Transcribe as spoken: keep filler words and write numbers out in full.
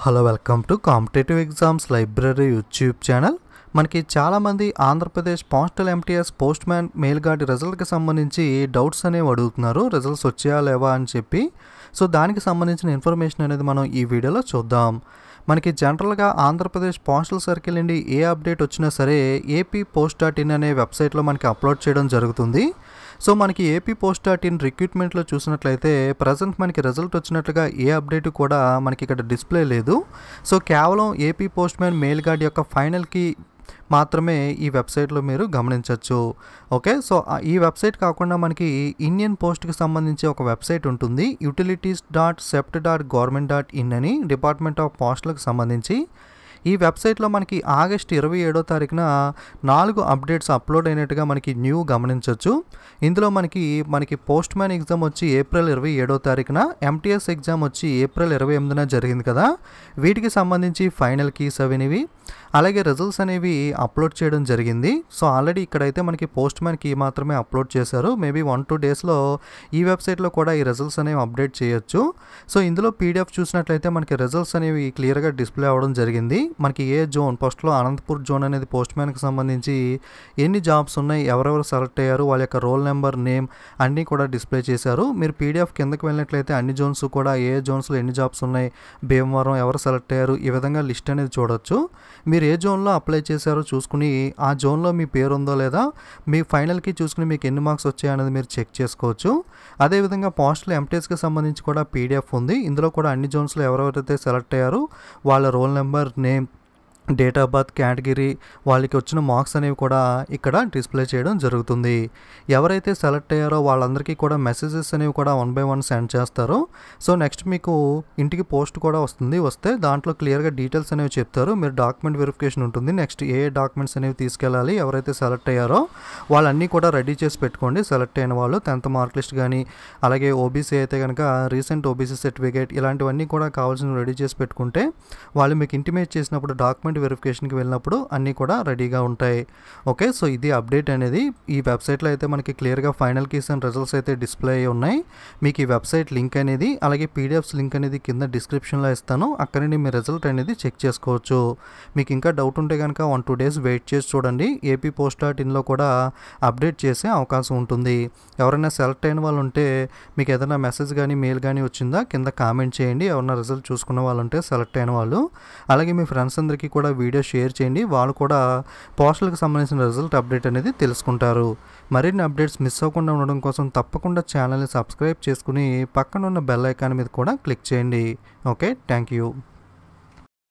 Hello welcome to competitive exams library YouTube channel. మనకి చాలామంది Andhra Pradesh postal MTS post man mail gourd రిజల్ట్కి సంబంధించి doubts అనేవి అడుగుతున్నారు, రిజల్ట్స్ వచ్చాయా లేవా అని చెప్పి. సో దానికి సంబంధించిన ఇన్ఫర్మేషన్ అనేది మనం ఈ వీడియోలో చూద్దాం. మనకి జనరల్గా ఆంధ్రప్రదేశ్ పోస్టల్ సర్కిల్ నుండి ఏ అప్డేట్ వచ్చినా సరే ఏపీ పోస్ట్ డాట్ ఇన్ అనే వెబ్సైట్లో మనకి అప్లోడ్ చేయడం జరుగుతుంది. సో మనకి ఏపీ పోస్ట్ డాట్ ఇన్ రిక్రూట్మెంట్లో చూసినట్లయితే ప్రజెంట్ మనకి రిజల్ట్ వచ్చినట్లుగా ఏ అప్డేట్ కూడా మనకి ఇక్కడ డిస్ప్లే లేదు. సో కేవలం AP postman mail guard యొక్క ఫైనల్కి మాత్రమే ఈ వెబ్సైట్లో మీరు గమనించవచ్చు. ఓకే, సో ఈ వెబ్సైట్ కాకుండా మనకి ఇండియన్ పోస్ట్కి సంబంధించి ఒక వెబ్సైట్ ఉంటుంది, utilities dot CEPT dot government dot in అని, డిపార్ట్మెంట్ ఆఫ్ పోస్టులకు సంబంధించి. ఈ వెబ్సైట్లో మనకి ఆగస్ట్ ఇరవై ఏడో తారీఖున నాలుగు అప్డేట్స్ అప్లోడ్ అయినట్టుగా మనకి న్యూ గమనించవచ్చు. ఇందులో మనకి మనకి పోస్ట్ మ్యాన్ ఎగ్జామ్ వచ్చి ఏప్రిల్ ఇరవై ఏడో తారీఖున, ఎంటీఎస్ ఎగ్జామ్ వచ్చి ఏప్రిల్ ఇరవై ఎనిమిదిన జరిగింది కదా, వీటికి సంబంధించి ఫైనల్ కీస్ అవినివి అలాగే రిజల్ట్స్ అనేవి అప్లోడ్ చేయడం జరిగింది. సో ఆల్రెడీ ఇక్కడైతే మనకి పోస్ట్ మ్యాన్ కీ మాత్రమే అప్లోడ్ చేశారు. మేబీ వన్ టూ డేస్లో ఈ వెబ్సైట్లో కూడా ఈ రిజల్ట్స్ అనేవి అప్డేట్ చేయొచ్చు. సో ఇందులో పీడిఎఫ్ చూసినట్లయితే మనకి రిజల్ట్స్ అనేవి క్లియర్గా డిస్ప్లే అవ్వడం జరిగింది. మనకి ఏ జోన్, ఫస్ట్లో అనంతపూర్ జోన్ అనేది పోస్ట్ మ్యాన్కి సంబంధించి ఎన్ని జాబ్స్ ఉన్నాయి, ఎవరెవరు సెలెక్ట్ అయ్యారు, వాళ్ళ యొక్క రోల్ నెంబర్, నేమ్ అన్నీ కూడా డిస్ప్లే చేశారు. మీరు పీడిఎఫ్ కిందకి వెళ్ళినట్లయితే అన్ని జోన్స్ కూడా ఏ జోన్స్లో ఎన్ని జాబ్స్ ఉన్నాయి, భీమవరం ఎవరు సెలెక్ట్ అయ్యారు, ఈ విధంగా లిస్ట్ అనేది చూడొచ్చు. మీరు ఏ జోన్లో అప్లై చేశారో చూసుకుని ఆ జోన్లో మీ పేరు ఉందో లేదా మీ ఫైనల్కి చూసుకుని మీకు ఎన్ని మార్క్స్ వచ్చాయి అనేది మీరు చెక్ చేసుకోవచ్చు. అదేవిధంగా పోస్టల్ ఎంటీఎస్కి సంబంధించి కూడా పీడిఎఫ్ ఉంది. ఇందులో కూడా అన్ని జోన్స్లో ఎవరెవరైతే సెలెక్ట్ అయ్యారో వాళ్ళ roll number, name, date of birth, category, వాళ్ళకి వచ్చిన మార్క్స్ అనేవి కూడా ఇక్కడ డిస్ప్లే చేయడం జరుగుతుంది. ఎవరైతే సెలెక్ట్ అయ్యారో వాళ్ళందరికీ కూడా మెసేజెస్ అనేవి కూడా వన్ బై వన్ సెండ్ చేస్తారు. సో నెక్స్ట్ మీకు ఇంటికి పోస్ట్ కూడా వస్తుంది. వస్తే దాంట్లో క్లియర్గా డీటెయిల్స్ అనేవి చెప్తారు. మీరు డాక్యుమెంట్ వెరిఫికేషన్ ఉంటుంది. నెక్స్ట్ ఏ ఏ డాక్యుమెంట్స్ అనేవి తీసుకెళ్ళాలి, ఎవరైతే సెలెక్ట్ అయ్యారో వాళ్ళన్నీ కూడా రెడీ చేసి పెట్టుకోండి. సెలెక్ట్ అయిన వాళ్ళు టెన్త్ మార్క్ లిస్ట్ కానీ, అలాగే ఓబీసీ అయితే కనుక రీసెంట్ ఓబీసీ సర్టిఫికేట్, ఇలాంటివన్నీ కూడా కావాల్సినవి రెడీ చేసి పెట్టుకుంటే వాళ్ళు మీకు ఇంటిమేట్ చేసినప్పుడు డాక్యుమెంట్ వెరిఫికేషన్కి వెళ్ళినప్పుడు అన్నీ కూడా రెడీగా ఉంటాయి. ఓకే, సో ఇది అప్డేట్ అనేది. ఈ వెబ్సైట్లో అయితే మనకి క్లియర్గా ఫైనల్ కీస్ అండ్ రిజల్ట్స్ అయితే డిస్ప్లే అయ్యి ఉన్నాయి. మీకు ఈ వెబ్సైట్ లింక్ అనేది అలాగే పీడిఎఫ్స్ లింక్ అనేది కింద డిస్క్రిప్షన్లో ఇస్తాను. అక్కడ నుండి మీ రిజల్ట్ అనేది చెక్ చేసుకోవచ్చు. మీకు ఇంకా డౌట్ ఉంటే కనుక వన్ టూ డేస్ వెయిట్ చేసి చూడండి. ఏపీ పోస్ట్ డాట్ ఇన్లో కూడా అప్డేట్ చేసే అవకాశం ఉంటుంది. ఎవరైనా సెలెక్ట్ అయిన వాళ్ళు ఉంటే మీకు ఏదైనా మెసేజ్ కానీ మెయిల్ కానీ వచ్చిందా కింద కామెంట్ చేయండి. ఎవరైనా రిజల్ట్ చూసుకున్న వాళ్ళు ఉంటే సెలెక్ట్ అయిన వాళ్ళు, అలాగే మీ ఫ్రెండ్స్ అందరికీ కూడా వీడియో షేర్ చేయండి. వాళ్ళు కూడా పోస్టల్కి సంబంధించిన రిజల్ట్ అప్డేట్ అనేది తెలుసుకుంటారు. మరిన్ని అప్డేట్స్ మిస్ అవ్వకుండా ఉండడం కోసం తప్పకుండా ఛానల్ని సబ్స్క్రైబ్ చేసుకుని పక్కన ఉన్న బెల్ ఐకాన్ మీద కూడా క్లిక్ చేయండి. Okay, thank you.